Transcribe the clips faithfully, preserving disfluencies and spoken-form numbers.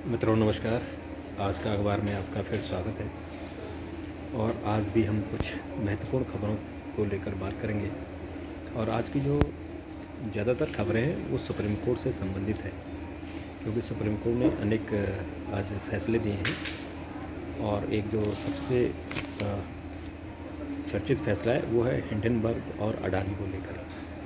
मित्रों नमस्कार। आज का अखबार में आपका फिर स्वागत है और आज भी हम कुछ महत्वपूर्ण खबरों को लेकर बात करेंगे। और आज की जो ज़्यादातर खबरें हैं वो सुप्रीम कोर्ट से संबंधित है, क्योंकि सुप्रीम कोर्ट ने अनेक आज फैसले दिए हैं और एक जो सबसे चर्चित फैसला है वो है हिंडनबर्ग और अडानी को लेकर।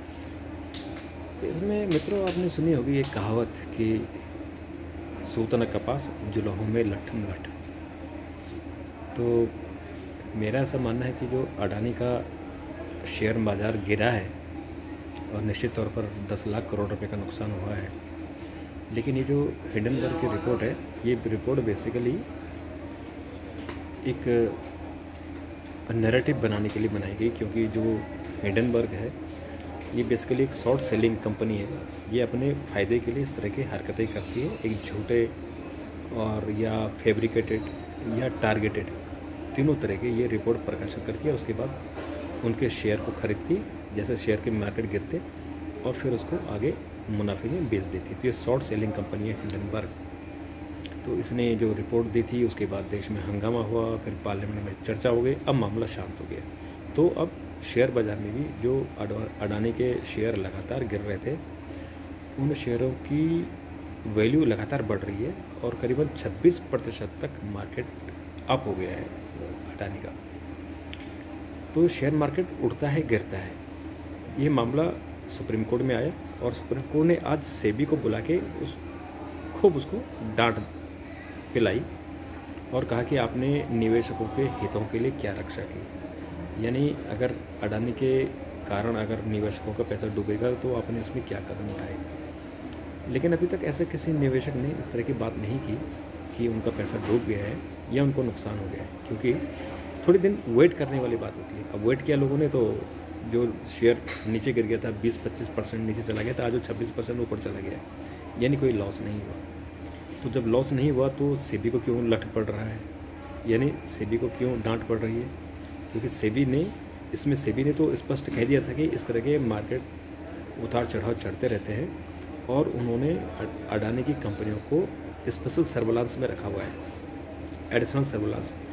इसमें मित्रों आपने सुनी होगी एक कहावत कि सूतन कपास जुलहों में लट्ठम लठ। तो मेरा ऐसा मानना है कि जो अडानी का शेयर बाज़ार गिरा है और निश्चित तौर पर दस लाख करोड़ रुपए का नुकसान हुआ है, लेकिन ये जो हिंडनबर्ग की रिपोर्ट है ये रिपोर्ट बेसिकली एक नैरेटिव बनाने के लिए बनाई गई, क्योंकि जो हिंडनबर्ग है ये बेसिकली एक शॉर्ट सेलिंग कंपनी है। ये अपने फ़ायदे के लिए इस तरह की हरकतें करती है, एक झूठे और या फैब्रिकेटेड या टारगेटेड तीनों तरह के ये रिपोर्ट प्रकाशित करती है। उसके बाद उनके शेयर को खरीदती, जैसे शेयर के मार्केट गिरते और फिर उसको आगे मुनाफे में बेच देती। तो ये शॉर्ट सेलिंग कंपनी है हिंडनबर्ग। तो इसने जो रिपोर्ट दी थी उसके बाद देश में हंगामा हुआ, फिर पार्लियामेंट में चर्चा हो गई, अब मामला शांत हो गया। तो अब शेयर बाज़ार में भी जो अडानी के शेयर लगातार गिर रहे थे उन शेयरों की वैल्यू लगातार बढ़ रही है और करीबन छब्बीस प्रतिशत तक मार्केट अप हो गया है अडानी का। तो शेयर मार्केट उठता है गिरता है। ये मामला सुप्रीम कोर्ट में आया और सुप्रीम कोर्ट ने आज सेबी को बुला के उस खूब उसको डांट पिलाई और कहा कि आपने निवेशकों के हितों के लिए क्या रक्षा की। यानी अगर अडानी के कारण अगर निवेशकों का पैसा डूबेगा तो आपने इसमें क्या कदम उठाए। लेकिन अभी तक ऐसे किसी निवेशक ने इस तरह की बात नहीं की कि उनका पैसा डूब गया है या उनको नुकसान हो गया है, क्योंकि थोड़ी दिन वेट करने वाली बात होती है। अब वेट किया लोगों ने, तो जो शेयर नीचे गिर गया था बीस पच्चीस परसेंट नीचे चला गया था, आज वो छब्बीस परसेंट ऊपर चला गया, यानी कोई लॉस नहीं हुआ। तो जब लॉस नहीं हुआ तो सेबी को क्यों लठ पड़ रहा है, यानी सेबी को क्यों डांट पड़ रही है? क्योंकि सेबी ने इसमें सेबी ने तो स्पष्ट कह दिया था कि इस तरह के मार्केट उतार चढ़ाव चढ़ते रहते हैं और उन्होंने अडानी की कंपनियों को स्पेशल सर्विलांस में रखा हुआ है, एडिशनल सर्विलांस में।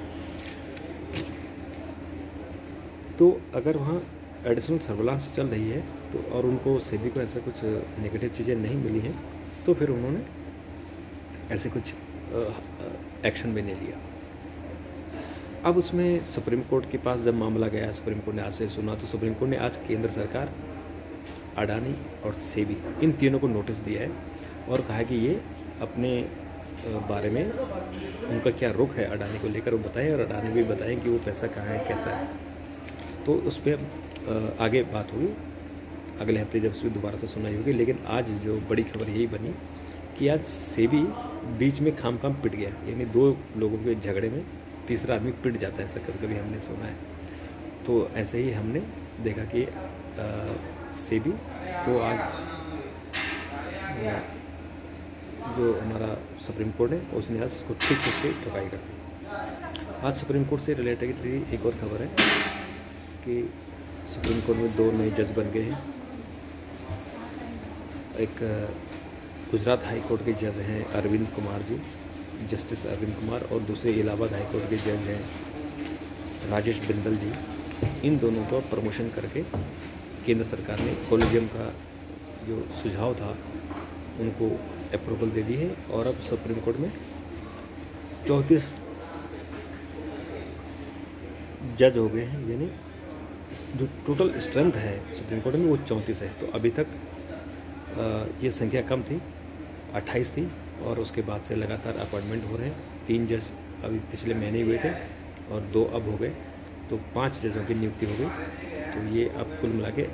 तो अगर वहाँ एडिशनल सर्विलांस चल रही है तो और उनको सेबी को ऐसा कुछ नेगेटिव चीज़ें नहीं मिली हैं तो फिर उन्होंने ऐसे कुछ एक्शन भी नहीं लिया। अब उसमें सुप्रीम कोर्ट के पास जब मामला गया, सुप्रीम कोर्ट ने आज से सुना, तो सुप्रीम कोर्ट ने आज केंद्र सरकार, अडानी और सेबी इन तीनों को नोटिस दिया है और कहा कि ये अपने बारे में उनका क्या रुख है अडानी को लेकर वो बताएं और अडानी भी बताएं कि वो पैसा कहाँ है, कैसा है। तो उस पर आगे बात होगी, अगले हफ्ते जब उसमें दोबारा से सुनाई होगी। लेकिन आज जो बड़ी खबर यही बनी कि आज सेबी बीच में खाम खाम पिट गया, यानी दो लोगों के झगड़े में तीसरा आदमी पिट जाता है, ऐसा कभी कभी हमने सुना है। तो ऐसे ही हमने देखा कि सेबी को आज जो हमारा सुप्रीम कोर्ट है उसने आज उसको ठीक से ठुकाई कर दी। आज सुप्रीम कोर्ट से रिलेटेड एक और खबर है कि सुप्रीम कोर्ट में दो नए जज बन गए हैं। एक गुजरात हाई कोर्ट के जज हैं अरविंद कुमार जी, जस्टिस अरविंद कुमार, और दूसरे इलाहाबाद हाई कोर्ट के जज हैं राजेश बिंदल जी। इन दोनों को प्रमोशन करके केंद्र सरकार ने कॉलेजियम का जो सुझाव था उनको अप्रूवल दे दी है और अब सुप्रीम कोर्ट में चौंतीस जज हो गए हैं, यानी जो टोटल स्ट्रेंथ है सुप्रीम कोर्ट में वो चौंतीस है। तो अभी तक आ, ये संख्या कम थी, अट्ठाईस थी और उसके बाद से लगातार अपॉइंटमेंट हो रहे हैं। तीन जज अभी पिछले महीने हुए थे और दो अब हो गए, तो पांच जजों की नियुक्ति हो गई। तो ये अब कुल मिला के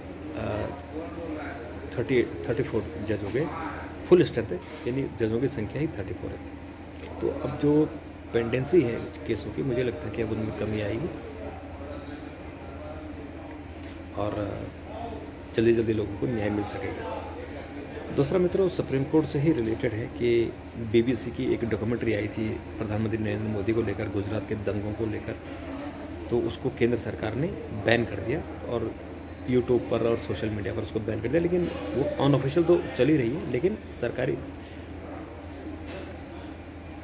थर्टी थर्टी फोर जज हो गए, फुल स्ट्रेंथ है, यानी जजों की संख्या ही थर्टी फोर है। तो अब जो पेंडेंसी है केसों की, मुझे लगता है कि अब उनमें कमी आएगी और जल्दी जल्दी लोगों को न्याय मिल सकेगा। दूसरा मित्रों सुप्रीम कोर्ट से ही रिलेटेड है कि बीबीसी की एक डॉक्यूमेंट्री आई थी प्रधानमंत्री नरेंद्र मोदी को लेकर, गुजरात के दंगों को लेकर। तो उसको केंद्र सरकार ने बैन कर दिया और यूट्यूब पर और सोशल मीडिया पर उसको बैन कर दिया, लेकिन वो अनऑफिशियल तो चल ही रही है, लेकिन सरकारी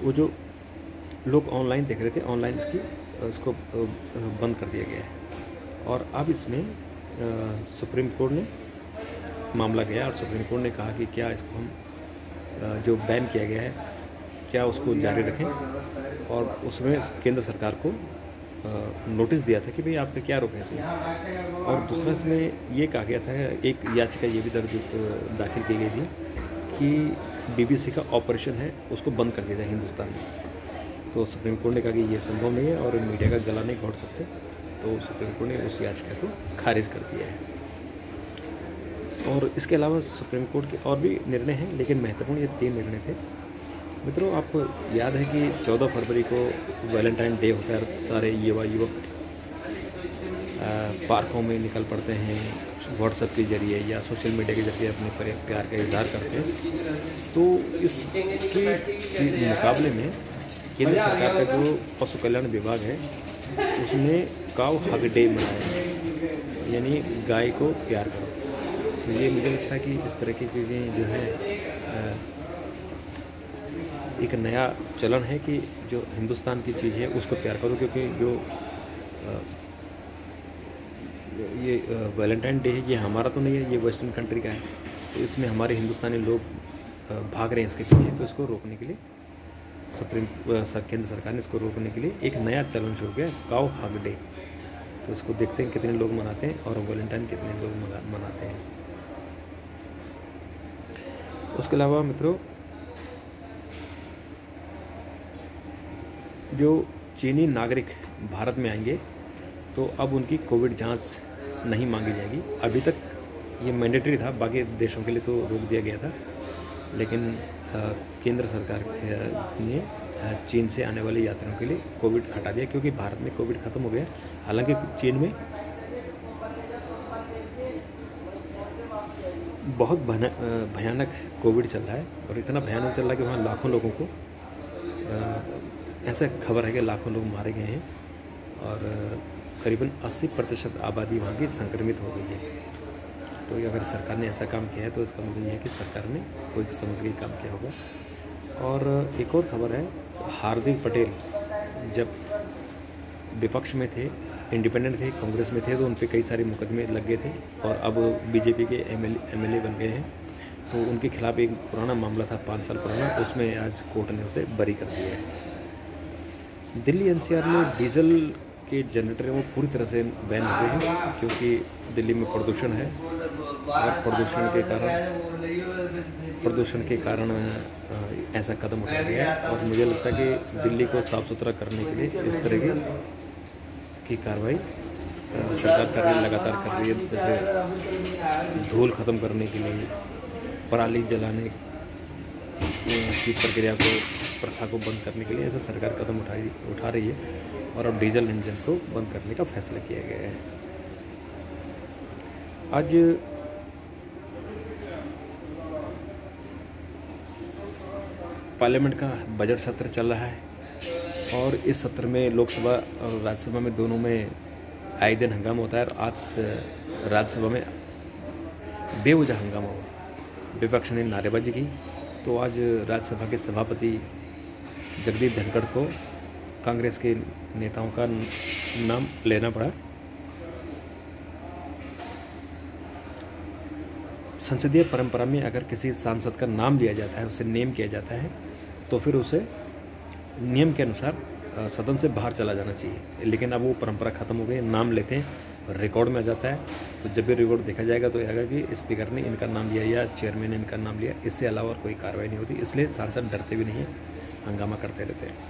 वो जो लोग ऑनलाइन देख रहे थे, ऑनलाइन इसकी इसको बंद कर दिया गया है। और अब इसमें सुप्रीम कोर्ट ने मामला गया और सुप्रीम कोर्ट ने कहा कि क्या इसको हम जो बैन किया गया है क्या उसको जारी रखें, और उसमें केंद्र सरकार को नोटिस दिया था कि भाई आपने क्या रोका है इसमें। और दूसरा इसमें ये कहा गया था, एक याचिका ये भी दर्ज दाखिल की गई थी कि बीबीसी का ऑपरेशन है उसको बंद कर दिया जाए हिंदुस्तान में। तो सुप्रीम कोर्ट ने कहा कि ये संभव नहीं है और मीडिया का गला नहीं घोट सकते, तो सुप्रीम कोर्ट ने उस याचिका को खारिज कर दिया है। और इसके अलावा सुप्रीम कोर्ट के और भी निर्णय हैं, लेकिन महत्वपूर्ण ये तीन निर्णय थे। मित्रों, आपको याद है कि चौदह फरवरी को वैलेंटाइन डे होता है, सारे युवा युवक पार्कों में निकल पड़ते हैं, व्हाट्सएप के जरिए या सोशल मीडिया के जरिए अपने प्यार का इजहार करते हैं। तो इसके मुकाबले में केंद्र सरकार का जो पशु कल्याण विभाग है उसने काउ हग डे मनाया, यानी गाय को प्यार करो। तो ये मुझे लगता है कि इस तरह की चीज़ें जो है एक नया चलन है कि जो हिंदुस्तान की चीज़ है उसको प्यार करो, क्योंकि जो ये वैलेंटाइन डे है ये हमारा तो नहीं है, ये वेस्टर्न कंट्री का है। तो इसमें हमारे हिंदुस्तानी लोग भाग रहे हैं इसके पीछे, तो इसको रोकने के लिए सुप्रीम केंद्र सरकार ने इसको रोकने के लिए एक नया चलन शुरू किया, काउ हग डे। तो इसको देखते हैं कितने लोग मनाते हैं और वैलेंटाइन कितने लोग मनाते हैं। उसके अलावा मित्रों, जो चीनी नागरिक भारत में आएंगे तो अब उनकी कोविड जांच नहीं मांगी जाएगी। अभी तक ये मैंडेटरी था, बाकी देशों के लिए तो रोक दिया गया था, लेकिन केंद्र सरकार ने चीन से आने वाले यात्रियों के लिए कोविड हटा दिया, क्योंकि भारत में कोविड ख़त्म हो गया। हालांकि चीन में बहुत भयानक कोविड चल रहा है, और इतना भयानक चल रहा है कि वहाँ लाखों लोगों को, ऐसा खबर है कि लाखों लोग मारे गए हैं और करीबन अस्सी प्रतिशत आबादी वहाँ की संक्रमित हो गई है। तो अगर सरकार ने ऐसा काम किया है तो इसका मतलब ये है कि सरकार ने कोई समझ के काम किया होगा। और एक और खबर है, हार्दिक पटेल जब विपक्ष में थे, इंडिपेंडेंट थे, कांग्रेस में थे, तो उन पर कई सारे मुकदमे लग गए थे और अब बीजेपी के एमएलए एमएलए बन गए हैं। तो उनके खिलाफ एक पुराना मामला था, पाँच साल पुराना, उसमें आज कोर्ट ने उसे बरी कर दिया है। दिल्ली एनसीआर में डीजल के जनरेटर वो पूरी तरह से बैन हो गए हैं, क्योंकि दिल्ली में प्रदूषण है और प्रदूषण के कारण प्रदूषण के कारण ऐसा कदम उठाया गया है। और मुझे लगता है कि दिल्ली को साफ़ सुथरा करने के लिए इस तरह की की कार्रवाई सरकार कर रही है, लगातार कर रही है। जैसे धूल ख़त्म करने के लिए, पराली जलाने की प्रक्रिया को, प्रथा को बंद करने के लिए ऐसा सरकार कदम उठाई उठा रही है, और अब डीजल इंजन को बंद करने का फैसला किया गया है। आज पार्लियामेंट का बजट सत्र चल रहा है, और इस सत्र में लोकसभा और राज्यसभा में दोनों में आए दिन हंगामा होता है। और आज राज्यसभा में बेवजह हंगामा हुआ, विपक्ष ने नारेबाजी की। तो आज राज्यसभा के सभापति जगदीप धनखड़ को कांग्रेस के नेताओं का नाम लेना पड़ा। संसदीय परंपरा में अगर किसी सांसद का नाम लिया जाता है, उसे नेम किया जाता है, तो फिर उसे नियम के अनुसार सदन से बाहर चला जाना चाहिए। लेकिन अब वो परंपरा खत्म हो गई, नाम लेते हैं, रिकॉर्ड में आ जाता है। तो जब भी रिकॉर्ड देखा जाएगा तो आएगा कि स्पीकर ने इनका नाम लिया या चेयरमैन ने इनका नाम लिया, इससे अलावा और कोई कार्रवाई नहीं होती। इसलिए सांसद डरते भी नहीं हैं, हंगामा करते रहते हैं।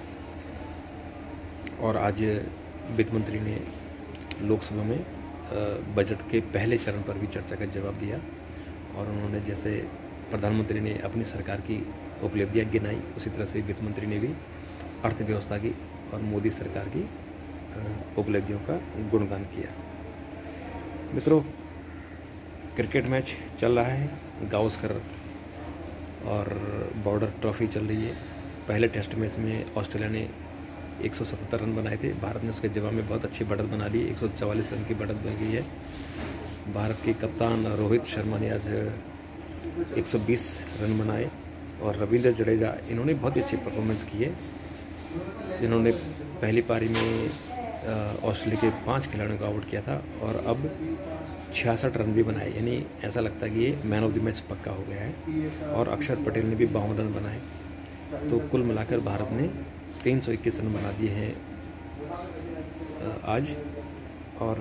और आज वित्त मंत्री ने लोकसभा में बजट के पहले चरण पर भी चर्चा का जवाब दिया, और उन्होंने जैसे प्रधानमंत्री ने अपनी सरकार की उपलब्धियां गिनाई, उसी तरह से वित्त मंत्री ने भी अर्थव्यवस्था की और मोदी सरकार की उपलब्धियों का गुणगान किया। मित्रों, क्रिकेट मैच चल रहा है, गावस्कर और बॉर्डर ट्रॉफी चल रही है। पहले टेस्ट मैच में ऑस्ट्रेलिया ने एक सौ सतहत्तर रन बनाए थे, भारत ने उसके जवाब में बहुत अच्छी बढ़त बना ली, एक सौ चवालीस रन की बढ़त बन गई है। भारत के कप्तान रोहित शर्मा ने आज एक सौ बीस रन बनाए, और रविंद्र जडेजा, इन्होंने बहुत ही अच्छी परफॉर्मेंस की है। इन्होंने पहली पारी में ऑस्ट्रेलिया के पांच खिलाड़ियों को आउट किया था और अब छियासठ रन भी बनाए, यानी ऐसा लगता है कि ये मैन ऑफ द मैच पक्का हो गया है। और अक्षर पटेल ने भी बावन रन बनाए, तो कुल मिलाकर भारत ने तीन सौ इक्कीस रन बना दिए हैं आज। और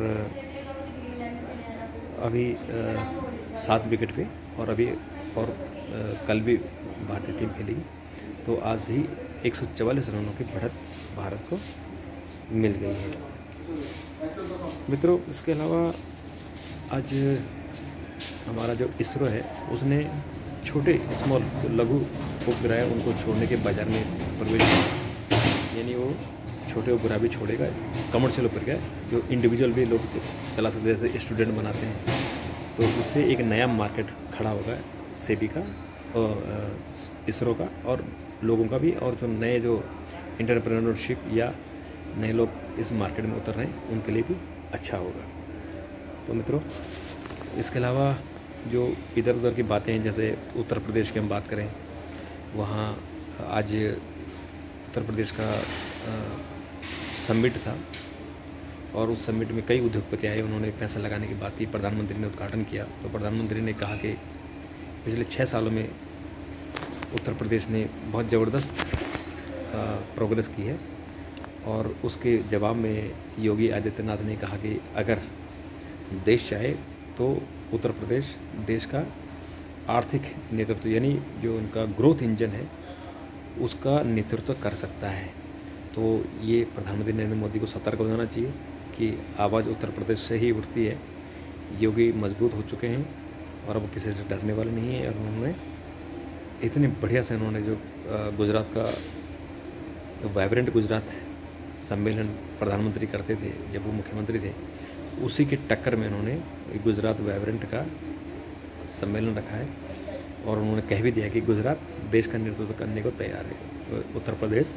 अभी सात विकेट पे और अभी और कल भी भारतीय टीम खेलेगी, तो आज ही एक सौ चवालीस रनों की बढ़त भारत को मिल गई है। मित्रों, उसके अलावा आज हमारा जो इसरो है उसने छोटे स्मॉल जो लघु उपग्रह है उनको छोड़ने के बाजार में प्रवेश किया, यानी वो छोटे उपग्रह भी छोड़ेगा, कमर्शियल उपग्रह जो इंडिविजुअल भी लोग चला सकते हैं, जैसे स्टूडेंट बनाते हैं, तो उससे एक नया मार्केट खड़ा होगा सेबी का और इसरो का और लोगों का भी, और जो नए जो एंटरप्रेन्योरशिप या नए लोग इस मार्केट में उतर रहे हैं उनके लिए भी अच्छा होगा। तो मित्रों, इसके अलावा जो इधर उधर की बातें हैं, जैसे उत्तर प्रदेश की हम बात करें, वहाँ आज उत्तर प्रदेश का समिट था और उस समिट में कई उद्योगपति आए, उन्होंने पैसा लगाने की बात की, प्रधानमंत्री ने उद्घाटन किया। तो प्रधानमंत्री ने कहा कि पिछले छः सालों में उत्तर प्रदेश ने बहुत ज़बरदस्त प्रोग्रेस की है, और उसके जवाब में योगी आदित्यनाथ ने कहा कि अगर देश चाहे तो उत्तर प्रदेश देश का आर्थिक नेतृत्व, यानी जो उनका ग्रोथ इंजन है उसका नेतृत्व कर सकता है। तो ये प्रधानमंत्री नरेंद्र मोदी को सतर्क हो जाना चाहिए कि आवाज़ उत्तर प्रदेश से ही उठती है। योगी मजबूत हो चुके हैं और अब किसी से डरने वाले नहीं है, और उन्होंने इतने बढ़िया से उन्होंने जो गुजरात का वाइब्रेंट गुजरात सम्मेलन प्रधानमंत्री करते थे जब वो मुख्यमंत्री थे, उसी के टक्कर में उन्होंने गुजरात वाइब्रेंट का सम्मेलन रखा है, और उन्होंने कह भी दिया कि गुजरात देश का नेतृत्व करने को तैयार है। उत्तर प्रदेश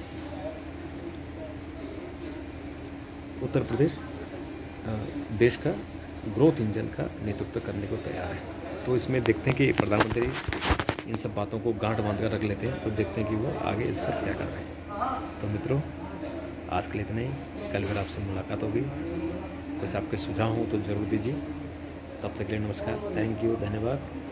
उत्तर प्रदेश देश का ग्रोथ इंजन का नेतृत्व करने को तैयार है। तो इसमें देखते हैं कि प्रधानमंत्री इन सब बातों को गांठ बांध कर रख लेते हैं, तो देखते हैं कि वो आगे इस पर क्या कर रहे हैं। तो मित्रों, आज के लिए इतना ही, कल फिर आपसे मुलाकात होगी। कुछ आपके सुझाव हो तो ज़रूर दीजिए। तब तक के लिए नमस्कार, थैंक यू, धन्यवाद।